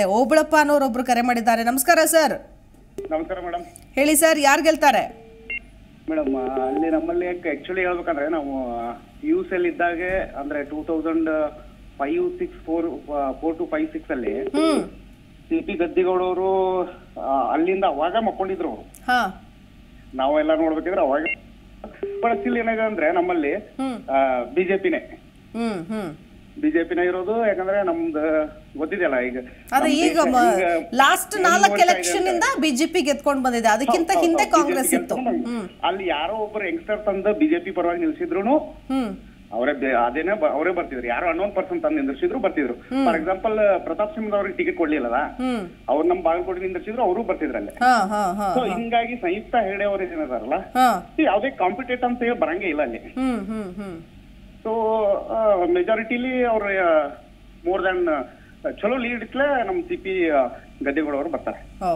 ಇರುತ್ತೆ. ಓಬಳಪ್ಪ ಅನ್ನೋರೊಬ್ರು ಕರೆ ಮಾಡಿದ್ದಾರೆ. ನಮಸ್ಕಾರ ಸರ್. ನಮಸ್ಕಾರ ಮೇಡಮ್. ಹೇಳಿ ಸರ್, ಯಾರು ಗೆಲ್ತಾರೆ? ಮೇಡಮ್, ಅಲ್ಲಿ ನಮ್ಮಲ್ಲಿ ಆಕ್ಚುಲಿ ಹೇಳ್ಬೇಕಂದ್ರೆ ನಾವು ಯೂಸ್ ಅಲ್ಲಿ ಇದ್ದಾಗ ಅಂದ್ರೆ 2005-4 to 5-6 ಅಲ್ಲಿ CP ಗದ್ದಿಗೌಡವರು ಅಲ್ಲಿಂದ ಅವಾಗ ಮಕ್ಕೊಂಡಿದ್ರು ಅವರು. ನಾವೆಲ್ಲ ನೋಡ್ಬೇಕಿದ್ರೆ ಅವಾಗ ಸ್ಟಿಲ್ ಏನಾಗಿದೆ ಅಂದ್ರೆ ನಮ್ಮಲ್ಲಿ ಬಿಜೆಪಿನೇ ಇರೋದು. ಯಾಕಂದ್ರೆ ನಮ್ದು ಗೊತ್ತಿದೆಯಲ್ಲ ಈಗ ಲಾಸ್ಟ್ 4 ಎಲೆಕ್ಷನ್ ಇಂದ ಬಿಜೆಪಿ ಗೆದ್ಕೊಂಡ್ ಬಂದಿದೆ. ಅದಕ್ಕಿಂತ ಹಿಂದೆ ಕಾಂಗ್ರೆಸ್ ಇತ್ತು. ಅಲ್ಲಿ ಯಾರೋ ಒಬ್ಬರು ಯಂಗ್ಸ್ಟರ್ ತಂದು ಬಿಜೆಪಿ ಪರವಾಗಿ ನಿಲ್ಸಿದ್ರು ಅವರೇ ಬರ್ತಿದ್ರು. ಯಾರೋ ಅನ್ನೋನ್ ಪರ್ಸನ್ ತಂದು ನಿಂದಿರ್ಸಿದ್ರು ಬರ್ತಿದ್ರು. ಫಾರ್ ಎಕ್ಸಾಂಪಲ್ ಪ್ರತಾಪ್ ಸಿಂಹ ಅವ್ರಿಗೆ ಟಿಕೆಟ್ ಕೊಡ್ಲಿಲ್ಲ, ಅವ್ರು ನಮ್ ಬಾಗಲಕೋಟೆ ನಿಂದಿರ್ಸಿದ್ರು, ಅವರು ಬರ್ತಿದ್ರಲ್ಲೇ. ಸೊ ಹಿಂಗಾಗಿ ಸಂಯುಕ್ತ ಹೆಗಡೆ ಅವ್ರು ಏನಿದಾರಲ್ಲ, ಯಾವ್ದೇ ಕಾಂಪಿಟೇಟ್ ಅಂತ ಹೇಳಿ ಬರಂಗೇ ಇಲ್ಲ ಅಲ್ಲಿ. ಸೊ ಮೆಜಾರಿಟಿಲಿ ಅವ್ರ ಮೋರ್ ದನ್ ಚಲೋ ಲೀಡ್ ಇಟ್ಲೆ ನಮ್ CP ಗದ್ದಿಗೌಡವರು ಬರ್ತಾರೆ.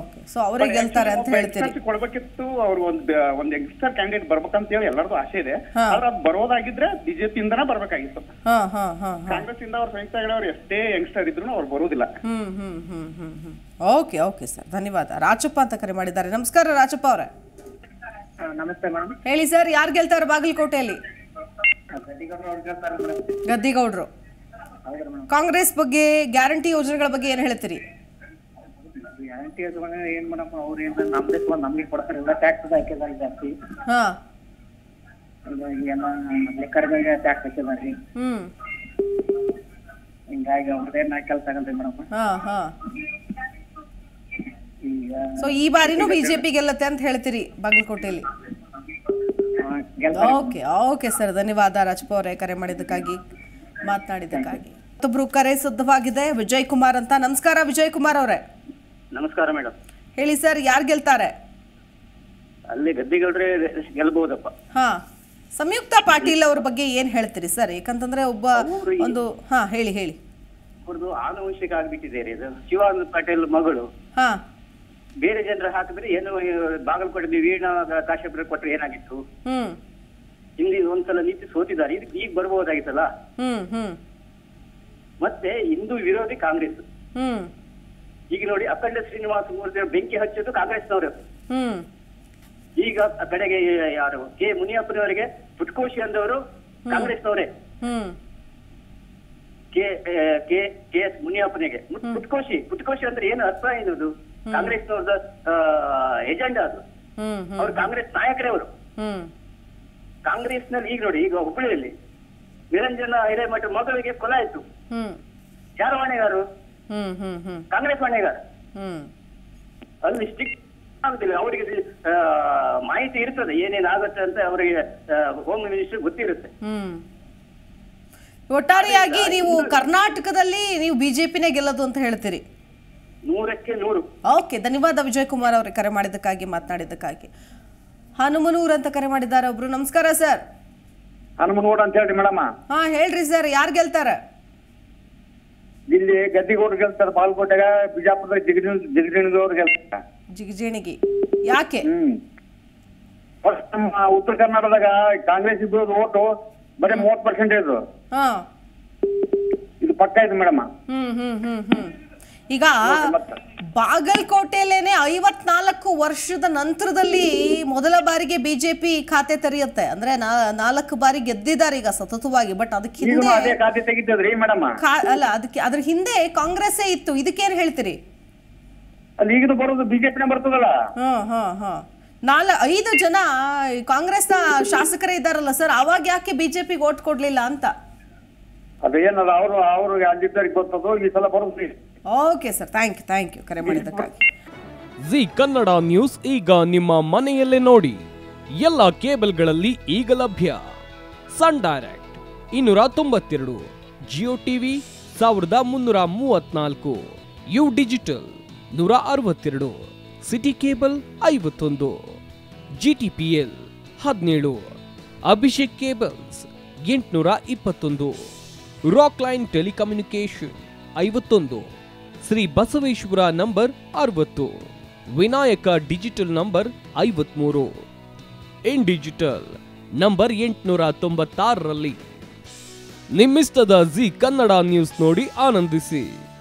ಕೊಡ್ಬೇಕಿತ್ತು. ಅವ್ರು ಒಂದ್ ಯಂಗ್ಸ್ಟರ್ ಕ್ಯಾಂಡಿಡೇಟ್ ಬರ್ಬೇಕಂತ ಹೇಳಿ ಎಲ್ಲರದು ಆಸೆ ಇದೆ. ಆದ್ರೆ ಅದು ಬರೋದಾಗಿದ್ರೆ ಬಿಜೆಪಿ ಇಂದನೇ ಬರ್ಬೇಕಾಗಿತ್ತು. ಕಾಂಗ್ರೆಸ್ ಇಂದ ಅವ್ರ ಸಂಯುಕ್ತ ಹೆಗಡೆ ಅವ್ರು ಎಷ್ಟೇ ಯಂಗ್ಸ್ಟರ್ ಇದ್ರು ಅವ್ರು ಬರೋದಿಲ್ಲ. ಓಕೆ ಸರ್, ಧನ್ಯವಾದ. ರಾಚಪ್ಪ ಅಂತ ಕರೆ ಮಾಡಿದ್ದಾರೆ. ನಮಸ್ಕಾರ ರಾಚಪ್ಪ ಅವರೇ. ನಮಸ್ತೆ ಮೇಡಮ್. ಹೇಳಿ ಸರ್, ಯಾರು ಗೆಲ್ತಾರೆ ಬಾಗಲಕೋಟೆಯಲ್ಲಿ? ಗದ್ದಿಗೌಡರು. ಕಾಂಗ್ರೆಸ್ ಬಗ್ಗೆ ಗ್ಯಾರಂಟಿ ಯೋಜನೆಗಳ ಬಗ್ಗೆ ಏನ್ ಹೇಳ್ತೀರಿ? ಗ್ಯಾರಂಟಿ ಯೋಜನೆ ಏನ್ ಮೇಡಮ್, ಅವ್ರು ಏನ್ ನಮ್ಗೆ ಕೊಡ್ತಾರೆ, ಎಲ್ಲ ಟ್ಯಾಕ್ಸ್ ಹಾಕಿದಾರೆ ಜಾಸ್ತಿ. ಲೆಕ್ಕರಿಗೆ ಟ್ಯಾಕ್ಸ್ ಹಾಕಿದಾರೆ. ಹಿಂಗಾಗಿ ಅವ್ರದೇನ ಕೆಲಸ ಆಗಲ್ರಿ ಮೇಡಮ್. ಸೊ ಈ ಬಾರಿನೂ ಬಿಜೆಪಿ ಗೆಲ್ಲತ್ತೆ ಅಂತ ಹೇಳ್ತೀರಿ ಬಾಗಲಕೋಟೆಯಲ್ಲಿ? ಓಕೆ ಸರ್, ಧನ್ಯವಾದ ರಾಜಪ್ಪ ಅವರೇ ಕರೆ ಮಾಡಿದ್ದಕ್ಕಾಗಿ, ಮಾತನಾಡಿದ್ದಕ್ಕಾಗಿ. ಮತ್ತೊಬ್ರು ಕರೆ ಸಿದ್ಧವಾಗಿದೆ, ವಿಜಯ್ ಕುಮಾರ್ ಅಂತ. ನಮಸ್ಕಾರ ವಿಜಯ್ ಕುಮಾರ್ ಅವರೇ. ನಮಸ್ಕಾರ ಮೇಡಮ್. ಹೇಳಿ ಸರ್, ಯಾರು ಗೆಲ್ತಾರೆ? ಅಲ್ಲಿ ಗದ್ದಿಗೌಡ್ರೆ ಗೆಲ್ಬಹುದಪ್ಪ. ಸಂಯುಕ್ತ ಪಾಟೀಲ್ ಅವ್ರ ಬಗ್ಗೆ ಏನ್ ಹೇಳ್ತೀರಿ ಸರ್? ಯಾಕಂತಂದ್ರೆ ಹೇಳಿ. ಅವ್ರದ್ದು ಆನುವಂಶಿಕ ಆಗ್ಬಿಟ್ಟಿದೆ ರೀ. ಶಿವಾನಂದ ಪಾಟೀಲ್ ಮಗಳು ಬೇರೆ ಜನರು ಹಾಕಿದ್ರೆ ಏನು ಬಾಗಲಕೋಟೆ ವೀಣಾ ಕಾಶ್ಯಪ್ರ ಕೊಟ್ರೆ ಏನಾಗಿತ್ತು? ಹಿಂದಿ ಒಂದ್ಸಲ ನೀತಿ ಸೋತಿದ್ದಾರೆ. ಇದಕ್ಕೆ ಈಗ ಬರ್ಬಹುದಾಗಿತ್ತಲ್ಲ. ಮತ್ತೆ ಹಿಂದೂ ವಿರೋಧಿ ಕಾಂಗ್ರೆಸ್. ಈಗ ನೋಡಿ, ಅಖಂಡ ಶ್ರೀನಿವಾಸ ಮೂರ್ತಿ ಬೆಂಕಿ ಹಚ್ಚೋದು ಕಾಂಗ್ರೆಸ್ನವರು. ಈಗ ಕಡೆಗೆ ಯಾರು ಕೆ ಮುನಿಯಪ್ಪನವರಿಗೆ ಪುಟ್ಕೋಶಿ ಅಂದವರು ಕಾಂಗ್ರೆಸ್ನವರೇ. ಕೆ ಎಸ್ ಮುನಿಯಪ್ಪನಿಗೆ ಪುಟ್ಕೋಶಿ ಅಂದ್ರೆ ಏನು ಅರ್ಥ? ಏನದು? ಕಾಂಗ್ರೆಸ್ನವ್ರದ ಎಜೆಂಡಾ ಅದು. ಅವ್ರು ಕಾಂಗ್ರೆಸ್ ನಾಯಕರೇ ಅವರು. ಕಾಂಗ್ರೆಸ್ ನಲ್ಲಿ ಈಗ ನೋಡಿ, ಈಗ ಹುಬ್ಬಳ್ಳಿಯಲ್ಲಿ ನಿರಂಜನ ಹಿರೇಮಠ ಮಗಳಿಗೆ ಕೊಲೆ ಆಯ್ತು. ಯಾರು ಹೊಣೆಗಾರು? ಕಾಂಗ್ರೆಸ್ ಹೊಣೆಗಾರ. ಅಲ್ಲಿ ಸ್ಟಿಕ್ ಆಗುದಿಲ್ಲ. ಅವರಿಗೆ ಮಾಹಿತಿ ಇರ್ತದೆ ಏನೇನಾಗುತ್ತೆ ಅಂತ. ಅವರಿಗೆ ಹೋಮ್ ಮಿನಿಸ್ಟರ್ ಗೊತ್ತಿರುತ್ತೆ. ಒಟ್ಟಾರೆಯಾಗಿ ನೀವು ಕರ್ನಾಟಕದಲ್ಲಿ ನೀವು ಬಿಜೆಪಿನೇ ಗೆಲ್ಲದು ಅಂತ ಹೇಳ್ತೀರಿ? 100ಕ್ಕೆ 100. ಓಕೆ, ಧನ್ಯವಾದ ವಿಜಯ್ ಕುಮಾರ್ ಅವರೇ ಕರೆ ಮಾಡಿದ್ದಕ್ಕಾಗಿ, ಮಾತನಾಡಿದ್ದಕ್ಕಾಗಿ. ಹನುಮನೂರ್ ಅಂತ ಕರೆ ಮಾಡಿದ್ದಾರೆ ಒಬ್ರು. ನಮಸ್ಕಾರ ಸರ್. ಹನುಮನೂರ್ ಅಂತ ಹೇಳ್ರಿ ಮೇಡಮ್. ಹೇಳ್ರಿ ಸರ್, ಯಾರು ಗೆಲ್ತಾರೆ? ಇಲ್ಲಿ ಗದ್ದಿಗೌಡರು ಗೆಲ್ತಾರೆ ಬಾಗಲಕೋಟೆಗ. ಬಿಜಾಪುರದ ಜಿಗಜಿಣಗಿ ಗೆಲ್ತಾರೆ. ಜಿಗಜಿಣಗಿ ಯಾಕೆ? ನಮ್ಮ ಉತ್ತರ ಕರ್ನಾಟಕದಾಗ ಕಾಂಗ್ರೆಸ್ ಇಬ್ಬರು ಓಟು ಬರೀ 30%. ಇದು ಪಕ್ಕ ಇದೆ ಮೇಡಮ್. ಈಗ ಬಾಗಲಕೋಟೆಯಲ್ಲೇನೆ 54 ವರ್ಷದ ನಂತರದಲ್ಲಿ ಮೊದಲ ಬಾರಿಗೆ ಬಿಜೆಪಿ ಖಾತೆ ತೆರೆಯುತ್ತೆ. ಅಂದ್ರೆ 4 ಬಾರಿ ಗೆದ್ದಿದ್ದಾರೆ ಈಗ ಸತತವಾಗಿ. ಬಟ್ ಅದಕ್ಕೆ ಹಿಂದೆ ಅದ್ರ ಹಿಂದೆ ಕಾಂಗ್ರೆಸ್ ಇತ್ತು. ಇದಕ್ಕೇನ್ ಹೇಳ್ತೀರಿ? ಈಗ ಬರೋದು ಬಿಜೆಪಿನೇ ಬರ್ತದಲ್ಲ. 5 ಜನ ಕಾಂಗ್ರೆಸ್ ನ ಶಾಸಕರೇ ಇದ್ದಾರಲ್ಲ ಸರ್, ಅವಾಗ ಯಾಕೆ ಬಿಜೆಪಿಗೆ ಓಟ್ ಕೊಡ್ಲಿಲ್ಲ ಅಂತ? ಅದೇನಲ್ಲ, ಅವ್ರಿಗೆ ಅಲ್ಲಿದ್ದರಿಗೆ ಗೊತ್ತದು. ಈ ಸಲ ಬರೋದು. ಓಕೆ ಸರ್, ಥ್ಯಾಂಕ್ ಯು ಕರೆ ಮಾಡಿದ್ದಕ್ಕಾಗಿ. ಜಿ ಕನ್ನಡ ನ್ಯೂಸ್ ಈಗ ನಿಮ್ಮ ಮನೆಯಲ್ಲೇ ನೋಡಿ. ಎಲ್ಲ ಕೇಬಲ್ಗಳಲ್ಲಿ ಈಗ ಲಭ್ಯ. Sun Direct 292, Jio TV 1334, U digital 162, city cable 51, GTPL 17, Abhishek cables 821, Rockline telecommunication 51, Shri Basaveshwara number 60, Vinayaka digital number 53, in digital number 896ರಲ್ಲಿ. ನಿಮ್ಮಿಸ್ತದ ಜಿ ಕನ್ನಡ ನ್ಯೂಸ್ ನೋಡಿ ಆನಂದಿಸಿ.